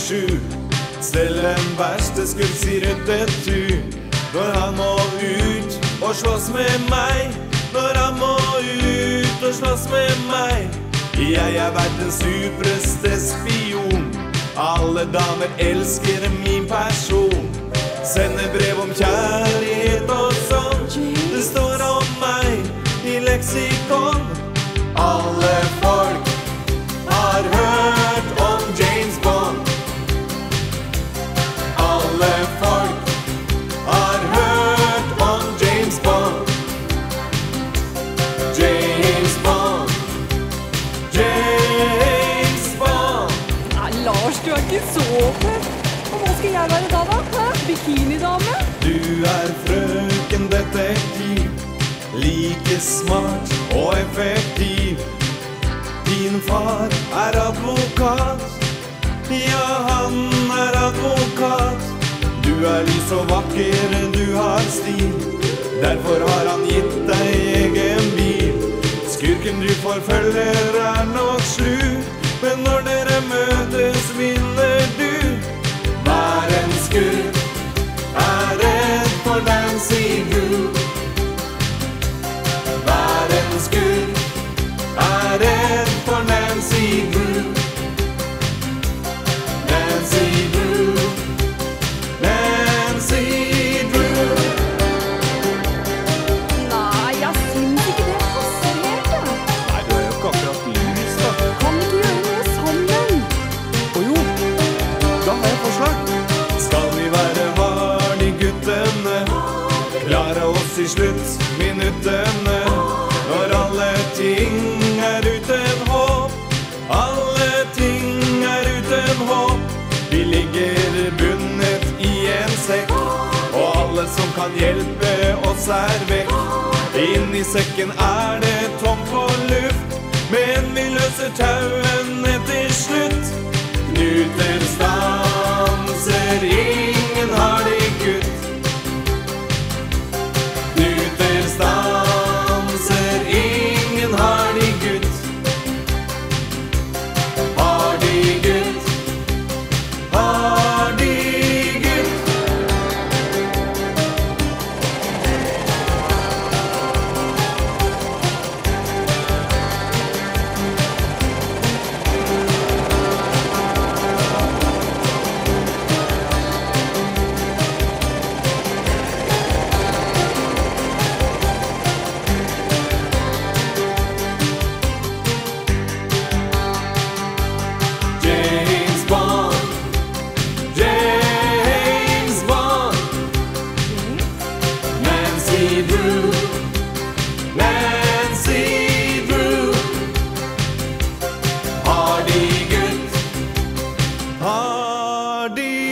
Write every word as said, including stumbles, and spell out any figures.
sju. Selv den verste skudd sier ut tu. Når han må ut og slåss med meg. Når han må ut og slåss med meg. Jeg er verdens supreste spion. Alle damer elsker min person. Sender brev om kjærlighet og sånn. Det står om meg i leksikon. Alle folk har hørt om James Bond. Alle folk har hørt om James Bond. James Bond. James Bond. Nei, Lars, du er ikke så fett. Og hva skal jeg være da da? Hæ? Bikinidame? Du er frøken detektiv. Like smart og effektiv. Din far er advokat. Ja, han er advokat. Du er lys og vakker, du har stil. Derfor har han gitt deg egen bil. Skurken du forfølger er nok slu. Men når dere møtes vinner du. Hver en skurk er redd for Nancy Drew. Hver en skurk er redd for Nancy Drew. Nancy Drew. Nancy Drew. Nei, jeg synes ikke det passer helt, ja. Nei, du er jo ikke akkurat lys da. Kan vi ikke gjøre noe sammen? Å jo, da har jeg forslag. Skal vi være varlige guttene, klare oss i slutt minuttene. Når alle ting er uten håp, alle ting er uten håp. Vi ligger bundet i en sekk, og alle som kan hjelpe oss er vekk. Inni sekken er det tom for luft, men vi løser tauen etter slutt. Knuter stanser, ingen har de kutt. Knuter stanser, ingen har de gutt. Har de gutt? Har de gutt? James Bond. James Bond. Nancy Drew. Nancy Drew. Har de gutt? Har de